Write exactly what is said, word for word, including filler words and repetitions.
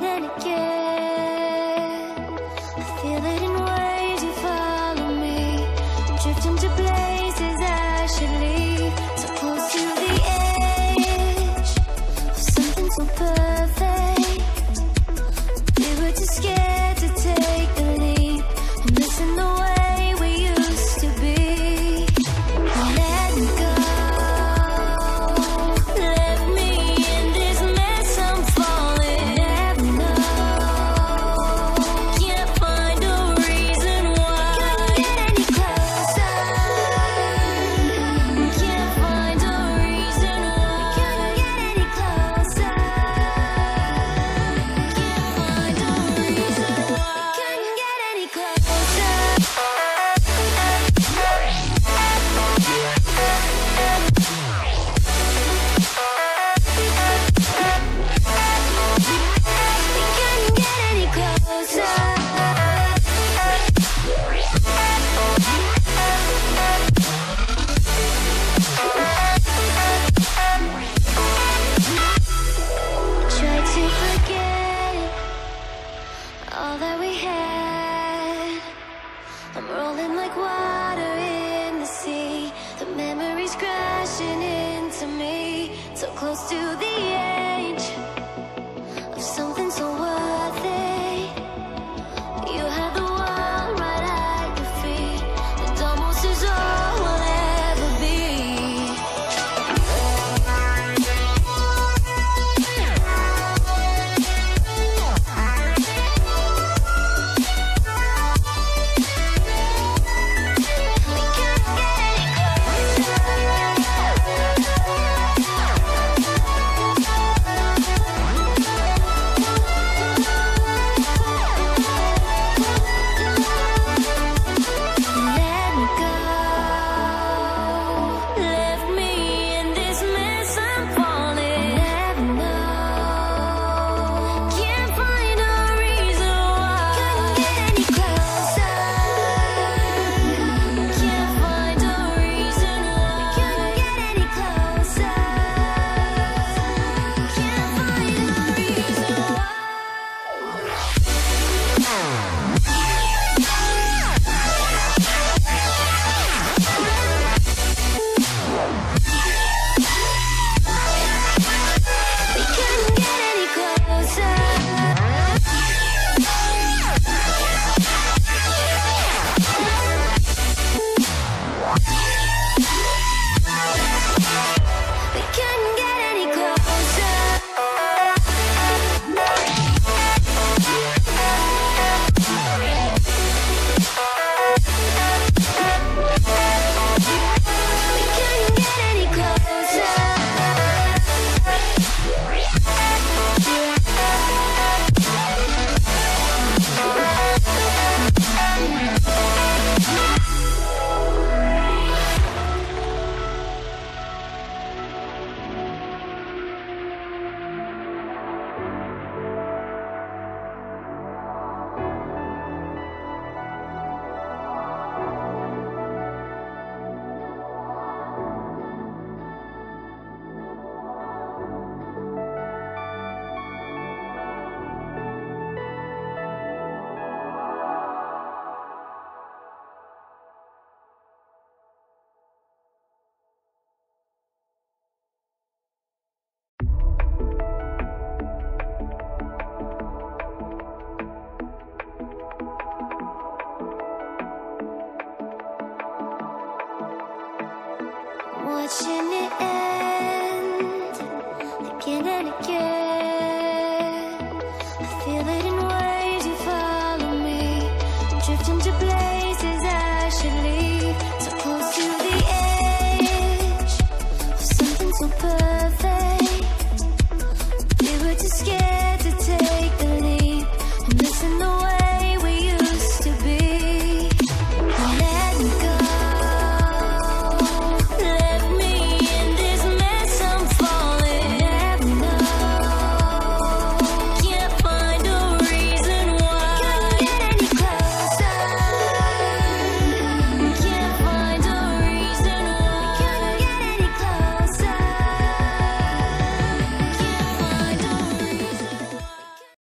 and again. I feel it in ways you follow me, drifting to places I should leave. So close to the edge of something so perfect. We were too scared to take the leap and listen the way we used to be. Let me go. Let me in this mess I'm falling. Never know. Can't find a reason why. Couldn't get any closer. Can't find a reason why. Couldn't get any closer. Can't find a reason why. Couldn't get any closer. Couldn't get any closer. Try to forget all that we had. I'm rolling like water in the sea. The memories crashing into me. So close to the edge of some